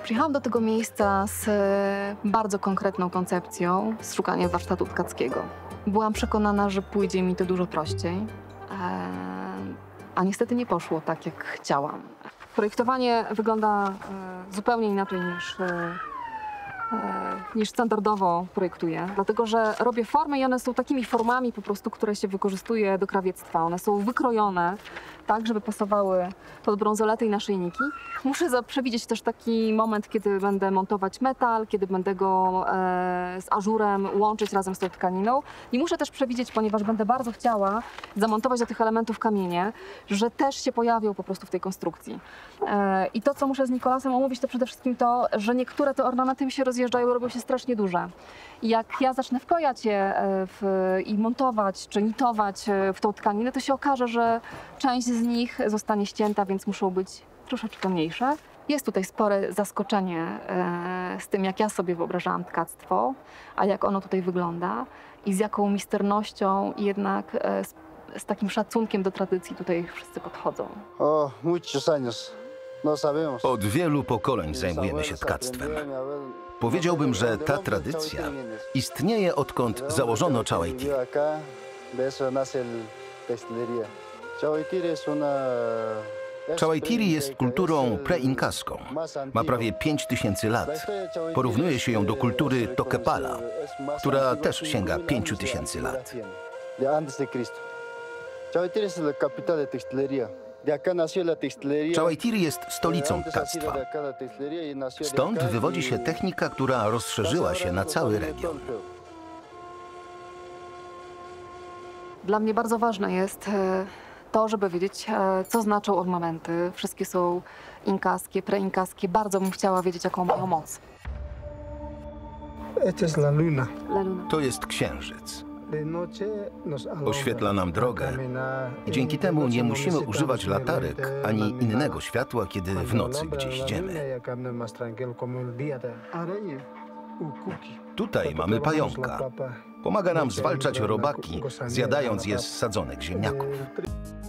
Przyjechałam do tego miejsca z bardzo konkretną koncepcją, z szukaniem warsztatu tkackiego. Byłam przekonana, że pójdzie mi to dużo prościej, a niestety nie poszło tak, jak chciałam. Projektowanie wygląda zupełnie inaczej niż standardowo projektuję, dlatego że robię formy i one są takimi formami po prostu, które się wykorzystuje do krawiectwa. One są wykrojone tak, żeby pasowały pod brązoletę i naszyjniki. Muszę przewidzieć też taki moment, kiedy będę montować metal, kiedy będę go z ażurem łączyć razem z tą tkaniną. I muszę też przewidzieć, ponieważ będę bardzo chciała zamontować do tych elementów kamienie, że też się pojawią po prostu w tej konstrukcji. I to, co muszę z Nikolasem omówić, to przede wszystkim to, że niektóre te ornamenty mi się rozjeżdżają, robią się strasznie duże. I jak ja zacznę wklejać je i montować czy nitować w tą tkaninę, to się okaże, że część z nich zostanie ścięta, więc muszą być troszeczkę mniejsze. Jest tutaj spore zaskoczenie z tym, jak ja sobie wyobrażałam tkactwo, a jak ono tutaj wygląda i z jaką misternością i jednak z takim szacunkiem do tradycji tutaj wszyscy podchodzą. Od wielu pokoleń zajmujemy się tkactwem. Powiedziałbym, że ta tradycja istnieje, odkąd założono Chawaitiri. Chawaitiri jest kulturą preinkaską. Ma prawie 5000 lat. Porównuje się ją do kultury Toquepala, która też sięga 5000 lat. Chawaitiri jest stolicą tkactwa. Stąd wywodzi się technika, która rozszerzyła się na cały region. Dla mnie bardzo ważne jest to, żeby wiedzieć, co znaczą ornamenty. Wszystkie są inkaskie, preinkaskie. Bardzo bym chciała wiedzieć, jaką mają moc. To jest księżyc. Oświetla nam drogę i dzięki temu nie musimy używać latarek ani innego światła, kiedy w nocy gdzieś idziemy. Tutaj mamy pająka. Pomaga nam zwalczać robaki, zjadając je z sadzonek ziemniaków.